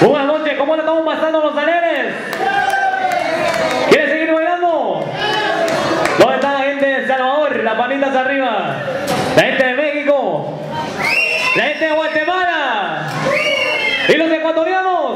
Buenas noches, ¿cómo le estamos pasando los saleres? ¿Quieren seguir bailando? ¿Dónde está la gente de El Salvador? Las panitas arriba. La gente de México. La gente de Guatemala. ¿Y los ecuatorianos?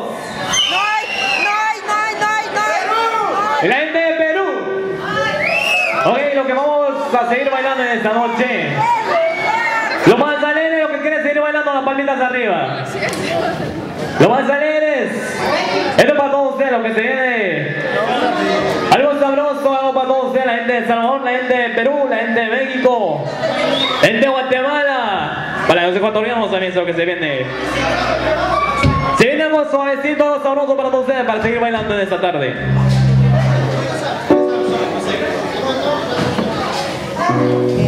Y la gente de Perú. Ok, lo que vamos a seguir bailando en esta noche. Los más alegres, los que quieren seguir bailando las palmitas arriba. Los más alegres. Esto es para todos ustedes, lo que se viene. Algo sabroso, algo para todos ustedes. La gente de El Salvador, la gente de Perú, la gente de México, la gente de Guatemala. Para los ecuatorianos también es lo que se viene. Se viene algo suavecito, sabroso para todos ustedes, para seguir bailando en esta tarde.